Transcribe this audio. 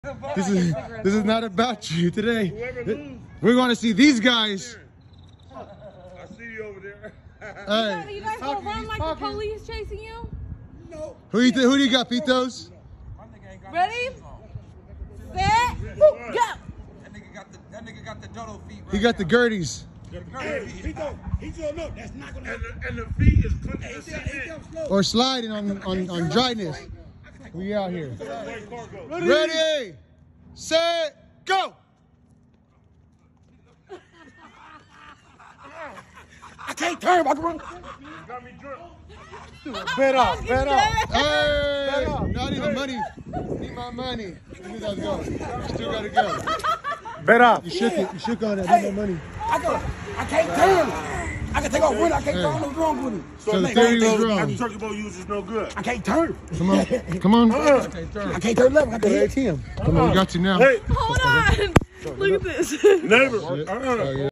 This is not about you today. We're going to see these guys. I see you over there. Hey. You guys gonna run like the police chasing you? No. Who do you got, Pitos? Ready? Set, go! That nigga got the dodo feet. He got the Gerties. Hey, he don't know. That's not gonna happen. And the feet is clenching the seat. Or sliding on dryness. We out here. Ready, set, go! I can't turn. I can run. You got me drunk. Bet off. Hey, not even money. Need my money. Let me go. You still gotta go. Bet off. You shook it. You shook on that. Need my money. I can't turn. I can take off with it. I can't turn no wrong with it. So the theory was That wrong. turkey bowl use is no good. I can't turn. Come on. I can't turn left. I got the ATM. Come on, we got you now. Hey, Hold on. Look at this. neighbor. Oh, yeah.